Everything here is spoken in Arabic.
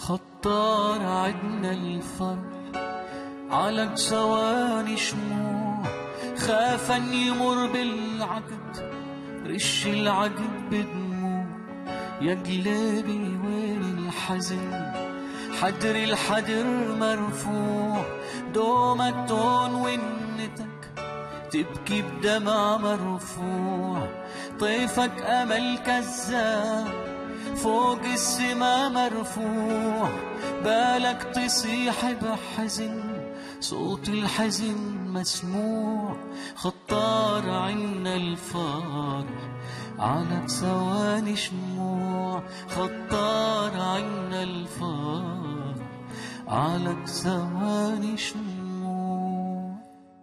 خطار عدنا الفرح على ثواني شموع، خاف ان يمر بالعقد رش العقد بدموع. يا قلبي وين الحزن، حدر الحدر مرفوع، دومك تون ونتك تبكي بدمع مرفوع. طيفك أمل كذاب فوق السما مرفوع، بالك تصيح بحزن صوت الحزن مسموع. خطار عنا الفرح على ثواني شموع، خطار عنا الفرح على ثواني شموع.